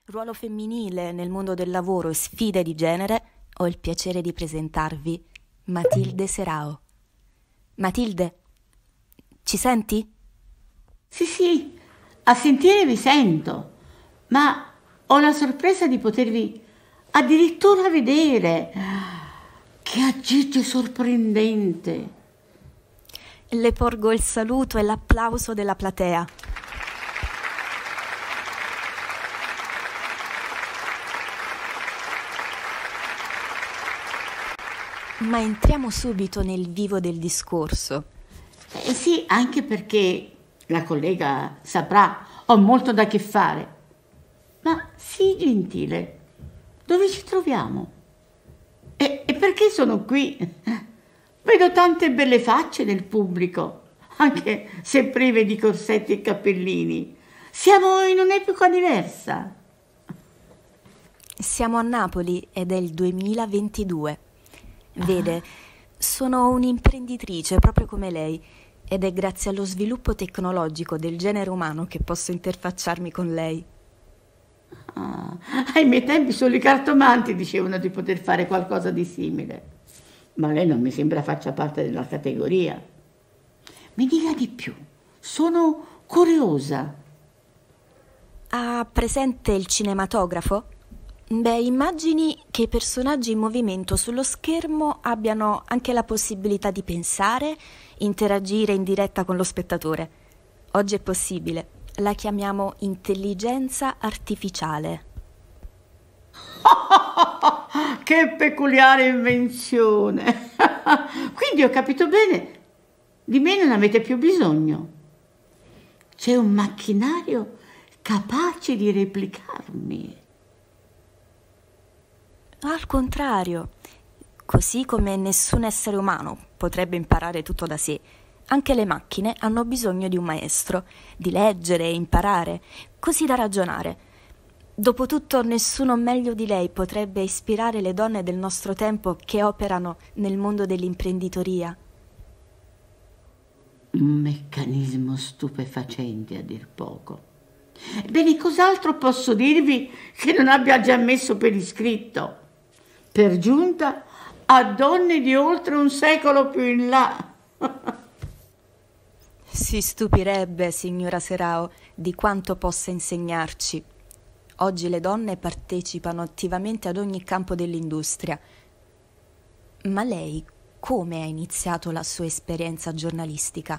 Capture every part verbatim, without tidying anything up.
ruolo femminile nel mondo del lavoro e sfide di genere, ho il piacere di presentarvi Matilde Serao. Matilde, ci senti? Sì, sì, a sentire vi sento, ma ho la sorpresa di potervi addirittura vedere. Che agito sorprendente! Le porgo il saluto e l'applauso della platea. Ma entriamo subito nel vivo del discorso. Eh sì, anche perché la collega saprà, ho molto da che fare. Ma sii gentile, dove ci troviamo? E, e perché sono qui? Vedo tante belle facce nel pubblico, anche se prive di corsetti e cappellini. Siamo in un'epoca diversa. Siamo a Napoli ed è il duemilaventidue. Vede, sono un'imprenditrice proprio come lei ed è grazie allo sviluppo tecnologico del genere umano che posso interfacciarmi con lei. Ah, ai miei tempi solo i cartomanti dicevano di poter fare qualcosa di simile, ma lei non mi sembra faccia parte della categoria. Mi dica di più, sono curiosa. Ha presente il cinematografo? Beh, immagini che i personaggi in movimento sullo schermo abbiano anche la possibilità di pensare, interagire in diretta con lo spettatore. Oggi è possibile. La chiamiamo intelligenza artificiale. Che peculiare invenzione! Quindi ho capito bene, di me non avete più bisogno. C'è un macchinario capace di replicarmi. Al contrario, così come nessun essere umano potrebbe imparare tutto da sé, anche le macchine hanno bisogno di un maestro, di leggere e imparare, così da ragionare. Dopotutto nessuno meglio di lei potrebbe ispirare le donne del nostro tempo che operano nel mondo dell'imprenditoria. Un meccanismo stupefacente a dir poco. Bene, cos'altro posso dirvi che non abbia già messo per iscritto? Per giunta a donne di oltre un secolo più in là. Si stupirebbe, signora Serao, di quanto possa insegnarci. Oggi le donne partecipano attivamente ad ogni campo dell'industria. Ma lei come ha iniziato la sua esperienza giornalistica?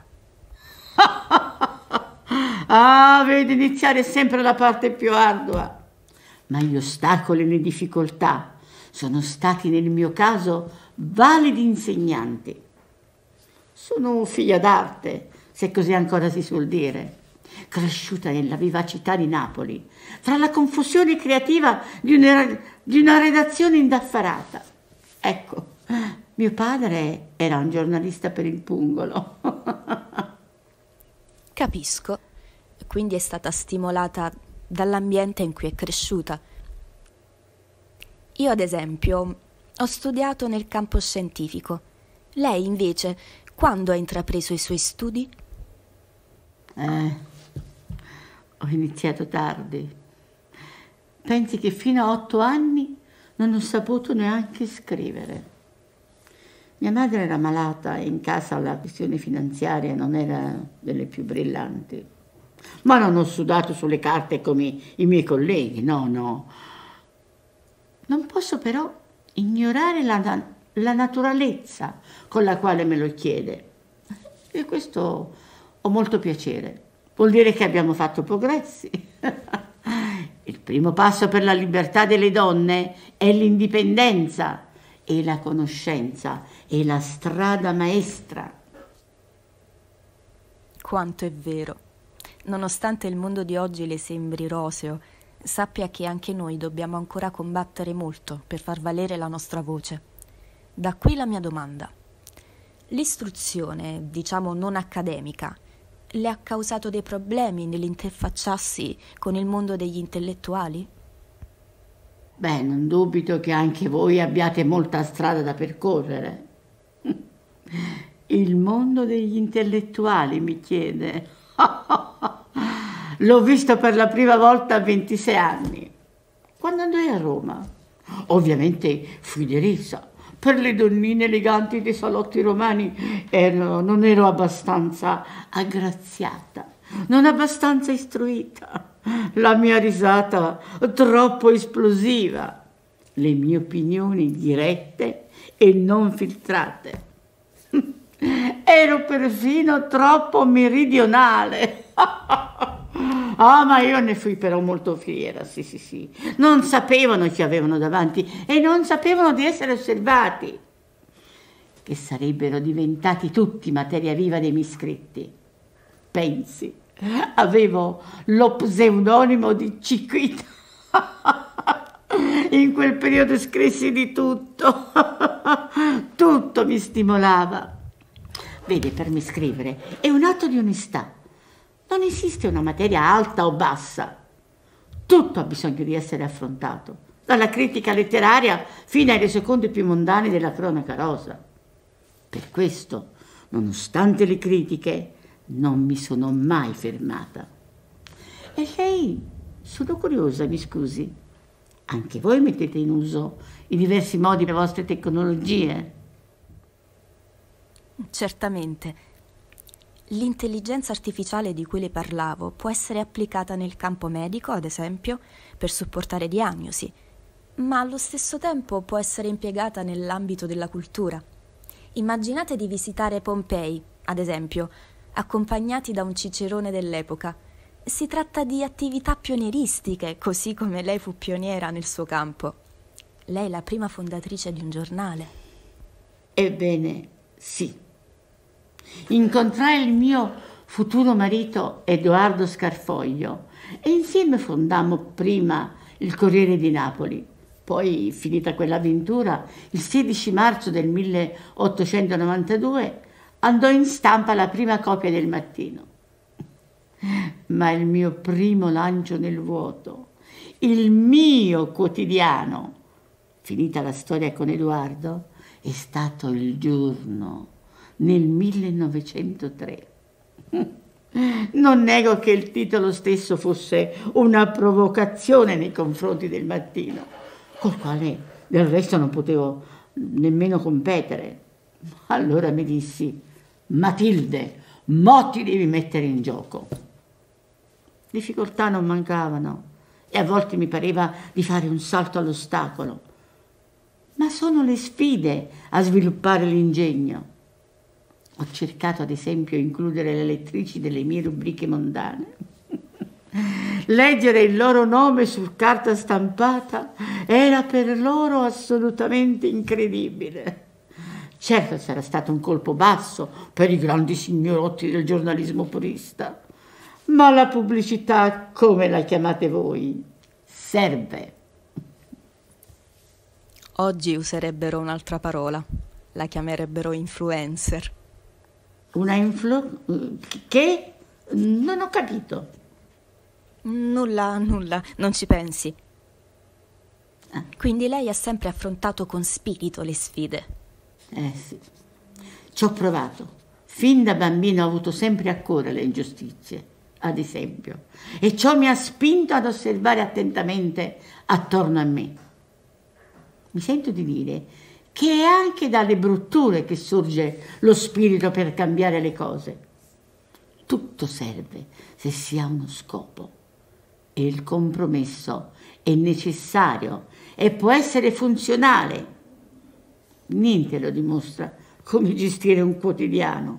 Ah, vedi, iniziare è sempre la parte più ardua. Ma gli ostacoli e le difficoltà sono stati nel mio caso validi insegnanti. Sono figlia d'arte, se così ancora si suol dire, cresciuta nella vivacità di Napoli, fra la confusione creativa di una, di una redazione indaffarata. Ecco, mio padre era un giornalista per il pungolo. Capisco. Quindi è stata stimolata dall'ambiente in cui è cresciuta. Io, ad esempio, ho studiato nel campo scientifico. Lei, invece, quando ha intrapreso i suoi studi? Eh, ho iniziato tardi. Pensi che fino a otto anni non ho saputo neanche scrivere. Mia madre era malata e in casa la questione finanziaria non era delle più brillanti. Ma non ho sudato sulle carte come i miei colleghi, no, no. Non posso però ignorare la, la naturalezza con la quale me lo chiede. E questo ho molto piacere. Vuol dire che abbiamo fatto progressi. Il primo passo per la libertà delle donne è l'indipendenza e la conoscenza è la strada maestra. Quanto è vero. Nonostante il mondo di oggi le sembri roseo, sappia che anche noi dobbiamo ancora combattere molto per far valere la nostra voce. Da qui la mia domanda. L'istruzione, diciamo non accademica, le ha causato dei problemi nell'interfacciarsi con il mondo degli intellettuali? Beh, non dubito che anche voi abbiate molta strada da percorrere. Il mondo degli intellettuali, mi chiede. L'ho visto per la prima volta a ventisei anni. quando andai a Roma, ovviamente fui derisa. Per le donnine eleganti dei salotti romani ero, non ero abbastanza aggraziata, non abbastanza istruita. La mia risata troppo esplosiva, le mie opinioni dirette e non filtrate. Ero perfino troppo meridionale. Ah, ma io ne fui però molto fiera, sì, sì, sì. Non sapevano chi avevano davanti e non sapevano di essere osservati, che sarebbero diventati tutti materia viva dei miei scritti. Pensi, avevo lo pseudonimo di Ciquita. In quel periodo scrissi di tutto. Tutto mi stimolava. Vede, per me scrivere è un atto di onestà. Non esiste una materia alta o bassa. Tutto ha bisogno di essere affrontato, dalla critica letteraria fino ai resoconti più mondani della cronaca rosa. Per questo, nonostante le critiche, non mi sono mai fermata. E lei, sono curiosa, mi scusi, anche voi mettete in uso i diversi modi delle vostre tecnologie? Certamente. L'intelligenza artificiale di cui le parlavo può essere applicata nel campo medico, ad esempio, per supportare diagnosi, ma allo stesso tempo può essere impiegata nell'ambito della cultura. Immaginate di visitare Pompei, ad esempio, accompagnati da un cicerone dell'epoca. Si tratta di attività pionieristiche, così come lei fu pioniera nel suo campo. Lei è la prima fondatrice di un giornale. Ebbene, sì. Incontrai il mio futuro marito Edoardo Scarfoglio e insieme fondammo prima il Corriere di Napoli. Poi, finita quell'avventura, il sedici marzo del milleottocentonovantadue andò in stampa la prima copia del Mattino. Ma il mio primo lancio nel vuoto, il mio quotidiano, finita la storia con Edoardo, è stato Il Giorno nel millenovecentotre. Non nego che il titolo stesso fosse una provocazione nei confronti del Mattino, col quale del resto non potevo nemmeno competere. Allora mi dissi: Matilde, mo ti devi mettere in gioco. Difficoltà non mancavano e a volte mi pareva di fare un salto all'ostacolo, ma sono le sfide a sviluppare l'ingegno. Ho cercato ad esempio di includere le lettrici delle mie rubriche mondane. Leggere il loro nome su carta stampata era per loro assolutamente incredibile. Certo sarà stato un colpo basso per i grandi signorotti del giornalismo purista, ma la pubblicità, come la chiamate voi, serve. Oggi userebbero un'altra parola, la chiamerebbero influencer. Una influ... che? Non ho capito. Nulla, nulla, non ci pensi. Ah. Quindi lei ha sempre affrontato con spirito le sfide. Eh sì, ci ho provato. Fin da bambino ho avuto sempre a cuore le ingiustizie, ad esempio, e ciò mi ha spinto ad osservare attentamente attorno a me. Mi sento di dire che è anche dalle brutture che sorge lo spirito per cambiare le cose. Tutto serve se si ha uno scopo e il compromesso è necessario e può essere funzionale. Niente lo dimostra come gestire un quotidiano.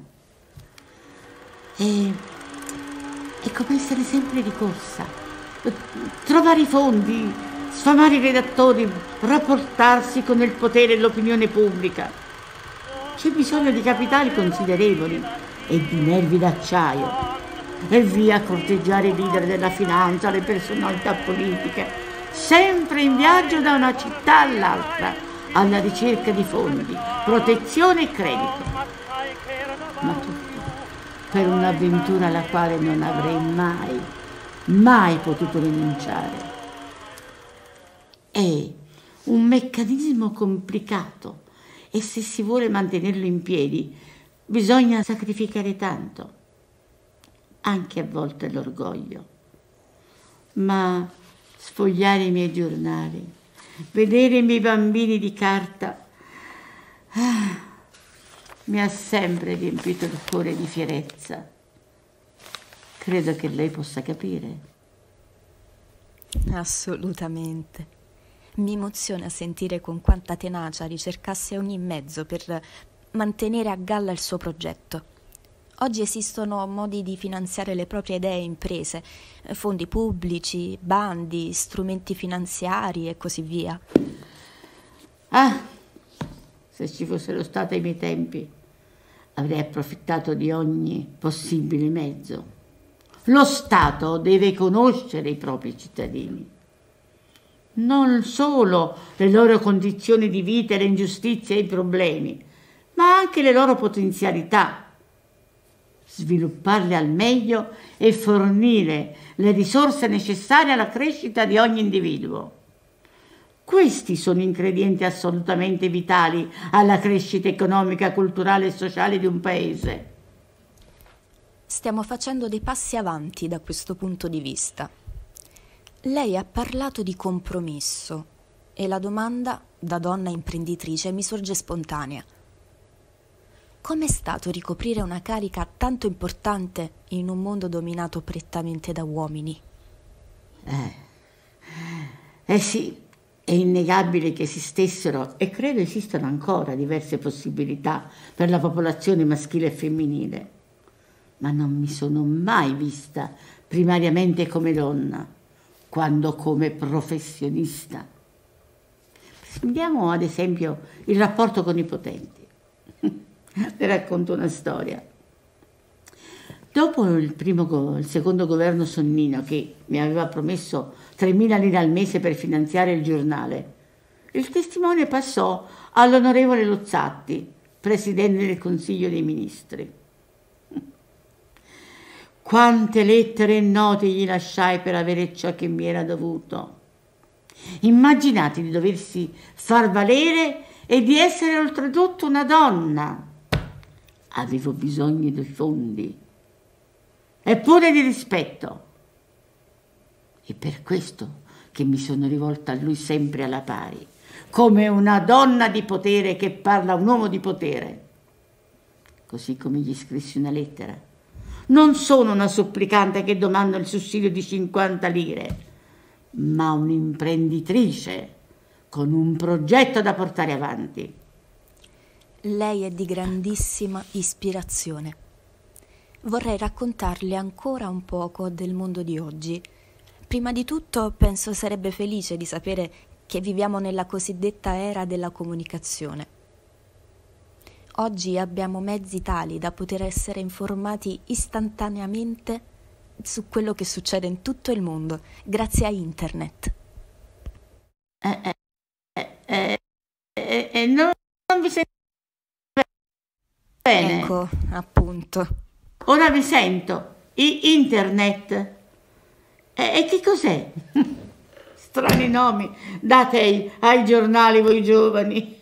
E, è come essere sempre di corsa, trovare i fondi, sfamare i redattori, rapportarsi con il potere e l'opinione pubblica. C'è bisogno di capitali considerevoli e di nervi d'acciaio. E via a corteggiare i leader della finanza, le personalità politiche, sempre in viaggio da una città all'altra, alla ricerca di fondi, protezione e credito. Ma tutto per un'avventura alla quale non avrei mai, mai potuto rinunciare. È un meccanismo complicato e se si vuole mantenerlo in piedi bisogna sacrificare tanto, anche a volte l'orgoglio. Ma sfogliare i miei giornali, vedere i miei bambini di carta, ah, mi ha sempre riempito il cuore di fierezza. Credo che lei possa capire. Assolutamente. Mi emoziona sentire con quanta tenacia ricercasse ogni mezzo per mantenere a galla il suo progetto. Oggi esistono modi di finanziare le proprie idee e imprese, fondi pubblici, bandi, strumenti finanziari e così via. Ah, se ci fossero stati i miei tempi, avrei approfittato di ogni possibile mezzo. Lo Stato deve conoscere i propri cittadini, non solo le loro condizioni di vita, le ingiustizie e i problemi, ma anche le loro potenzialità. Svilupparle al meglio e fornire le risorse necessarie alla crescita di ogni individuo. Questi sono ingredienti assolutamente vitali alla crescita economica, culturale e sociale di un paese. Stiamo facendo dei passi avanti da questo punto di vista. Lei ha parlato di compromesso e la domanda, da donna imprenditrice, mi sorge spontanea. Com'è stato ricoprire una carica tanto importante in un mondo dominato prettamente da uomini? Eh, eh sì, è innegabile che esistessero, e credo esistano ancora, diverse possibilità per la popolazione maschile e femminile. Ma non mi sono mai vista primariamente come donna, quando come professionista. Prendiamo ad esempio il rapporto con i potenti. Le racconto una storia. Dopo il, primo, il secondo governo Sonnino, che mi aveva promesso tremila lire al mese per finanziare il giornale, il testimone passò all'onorevole Luzzatti, presidente del Consiglio dei Ministri. Quante lettere e note gli lasciai per avere ciò che mi era dovuto. Immaginate di doversi far valere e di essere oltretutto una donna. Avevo bisogno di fondi, eppure di rispetto. E per questo che mi sono rivolta a lui sempre alla pari, come una donna di potere che parla a un uomo di potere. Così come gli scrissi una lettera. Non sono una supplicante che domanda il sussidio di cinquanta lire, ma un'imprenditrice con un progetto da portare avanti. Lei è di grandissima ispirazione. Vorrei raccontarle ancora un poco del mondo di oggi. Prima di tutto, penso sarebbe felice di sapere che viviamo nella cosiddetta era della comunicazione. Oggi abbiamo mezzi tali da poter essere informati istantaneamente su quello che succede in tutto il mondo, grazie a internet. Eh, eh, eh, eh, eh, non, non vi sento bene. Ecco, appunto. Ora vi sento. I internet. E, e che cos'è? Strani nomi date ai, ai giornali voi giovani.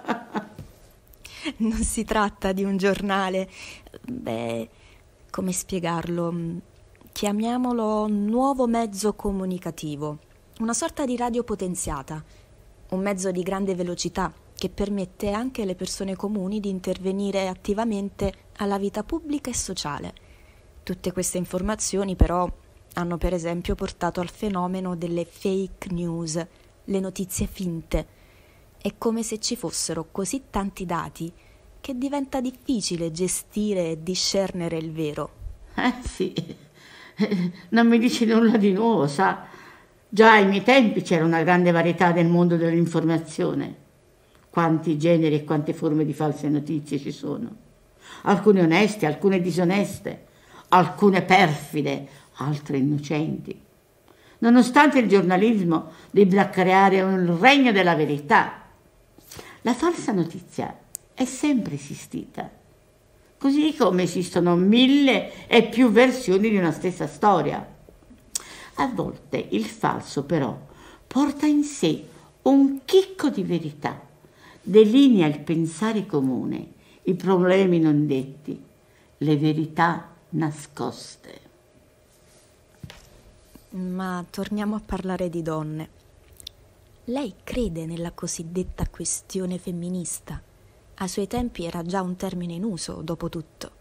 Non si tratta di un giornale. Beh, come spiegarlo? Chiamiamolo nuovo mezzo comunicativo, una sorta di radio potenziata, un mezzo di grande velocità che permette anche alle persone comuni di intervenire attivamente alla vita pubblica e sociale. Tutte queste informazioni però hanno per esempio portato al fenomeno delle fake news, le notizie finte. È come se ci fossero così tanti dati che diventa difficile gestire e discernere il vero. Eh sì, non mi dici nulla di nuovo, sa. Già ai miei tempi c'era una grande varietà nel mondo dell'informazione. Quanti generi e quante forme di false notizie ci sono. Alcune oneste, alcune disoneste, alcune perfide, altre innocenti. Nonostante il giornalismo debba creare un regno della verità, la falsa notizia è sempre esistita, così come esistono mille e più versioni di una stessa storia. A volte il falso però porta in sé un chicco di verità, delinea il pensare comune, i problemi non detti, le verità nascoste. Ma torniamo a parlare di donne. Lei crede nella cosiddetta questione femminista? Ai suoi tempi era già un termine in uso, dopo tutto.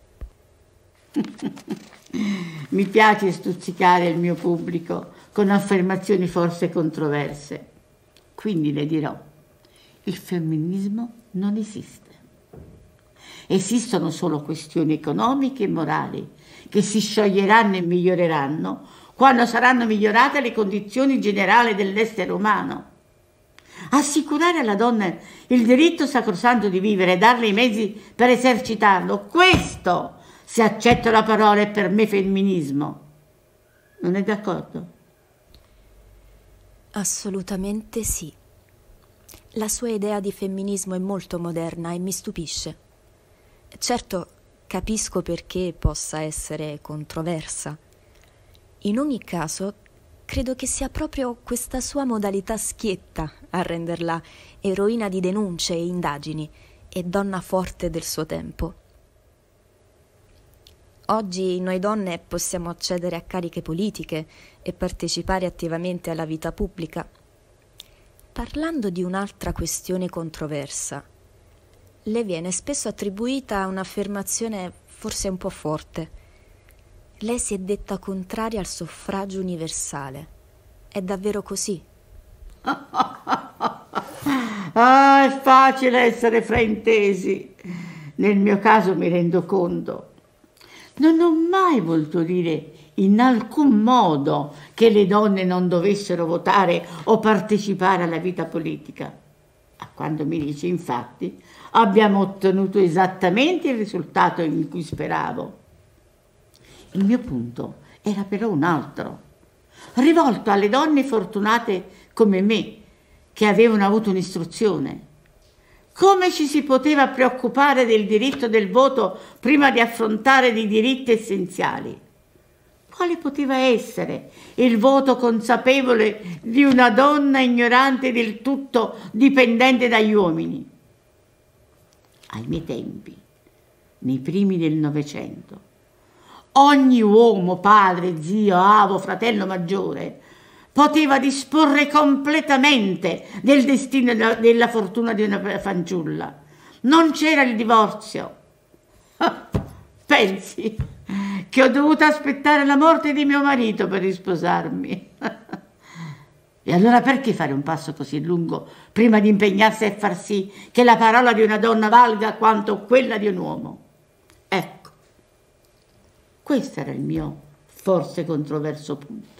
Mi piace stuzzicare il mio pubblico con affermazioni forse controverse. Quindi le dirò, il femminismo non esiste. Esistono solo questioni economiche e morali che si scioglieranno e miglioreranno quando saranno migliorate le condizioni generali dell'essere umano. Assicurare alla donna il diritto sacrosanto di vivere e darle i mezzi per esercitarlo, questo, se accetto la parola, è per me femminismo. Non è d'accordo? Assolutamente sì. La sua idea di femminismo è molto moderna e mi stupisce. Certo, capisco perché possa essere controversa. In ogni caso, credo che sia proprio questa sua modalità schietta a renderla eroina di denunce e indagini e donna forte del suo tempo. Oggi noi donne possiamo accedere a cariche politiche e partecipare attivamente alla vita pubblica. Parlando di un'altra questione controversa, le viene spesso attribuita un'affermazione forse un po' forte. Lei si è detta contraria al suffragio universale. È davvero così? Ah, è facile essere fraintesi. Nel mio caso mi rendo conto. Non ho mai voluto dire in alcun modo che le donne non dovessero votare o partecipare alla vita politica. A quando mi dice, infatti, abbiamo ottenuto esattamente il risultato in cui speravo. Il mio punto era però un altro, rivolto alle donne fortunate come me, che avevano avuto un'istruzione. Come ci si poteva preoccupare del diritto del voto prima di affrontare dei diritti essenziali? Quale poteva essere il voto consapevole di una donna ignorante del tutto dipendente dagli uomini? Ai miei tempi, nei primi del Novecento, ogni uomo, padre, zio, avo, fratello maggiore, poteva disporre completamente del destino e della fortuna di una fanciulla. Non c'era il divorzio. Pensi che ho dovuto aspettare la morte di mio marito per risposarmi. E allora perché fare un passo così lungo prima di impegnarsi a far sì che la parola di una donna valga quanto quella di un uomo? Ecco, questo era il mio forse controverso punto.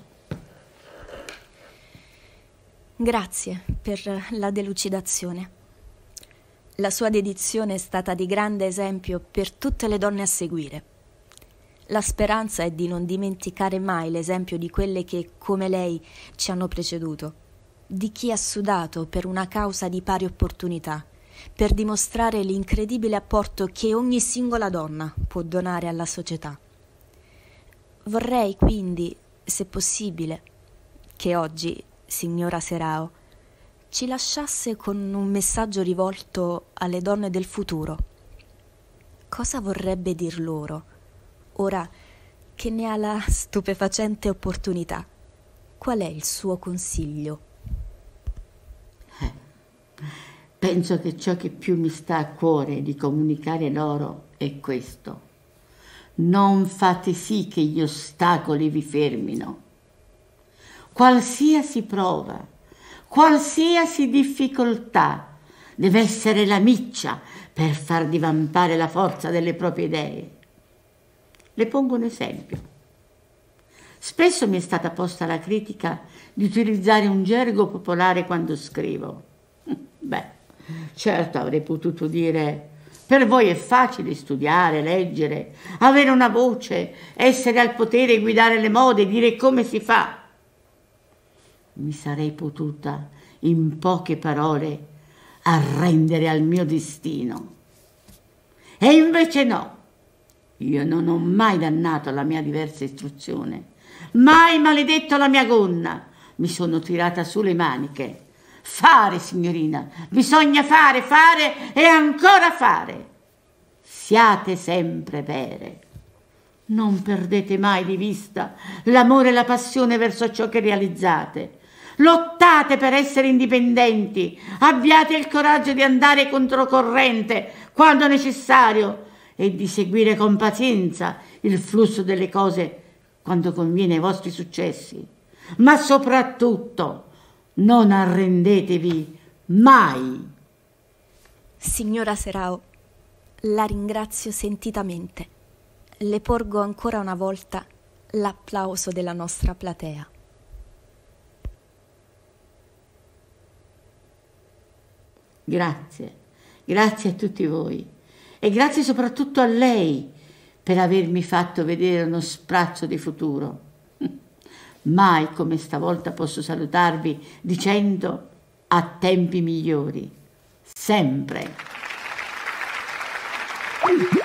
Grazie per la delucidazione. La sua dedizione è stata di grande esempio per tutte le donne a seguire. La speranza è di non dimenticare mai l'esempio di quelle che, come lei, ci hanno preceduto, di chi ha sudato per una causa di pari opportunità, per dimostrare l'incredibile apporto che ogni singola donna può donare alla società. Vorrei quindi, se possibile, che oggi, signora Serao, ci lasciasse con un messaggio rivolto alle donne del futuro. Cosa vorrebbe dir loro, ora che ne ha la stupefacente opportunità? Qual è il suo consiglio? Eh, penso che ciò che più mi sta a cuore di comunicare loro è questo. Non fate sì che gli ostacoli vi fermino. Qualsiasi prova, qualsiasi difficoltà deve essere la miccia per far divampare la forza delle proprie idee. Le pongo un esempio. Spesso mi è stata posta la critica di utilizzare un gergo popolare quando scrivo. Beh, certo avrei potuto dire: per voi è facile studiare, leggere, avere una voce, essere al potere, guidare le mode, dire come si fa. Mi sarei potuta, in poche parole, arrendere al mio destino. E invece no. Io non ho mai dannato la mia diversa istruzione, mai maledetto la mia gonna. Mi sono tirata su le maniche. Fare, signorina, bisogna fare, fare e ancora fare. Siate sempre vere. Non perdete mai di vista l'amore e la passione verso ciò che realizzate. Lottate per essere indipendenti, abbiate il coraggio di andare controcorrente quando necessario e di seguire con pazienza il flusso delle cose quando conviene ai vostri successi. Ma soprattutto non arrendetevi mai. Signora Serao, la ringrazio sentitamente. Le porgo ancora una volta l'applauso della nostra platea. Grazie, grazie a tutti voi e grazie soprattutto a lei per avermi fatto vedere uno sprazzo di futuro. Mai come stavolta posso salutarvi dicendo a tempi migliori, sempre.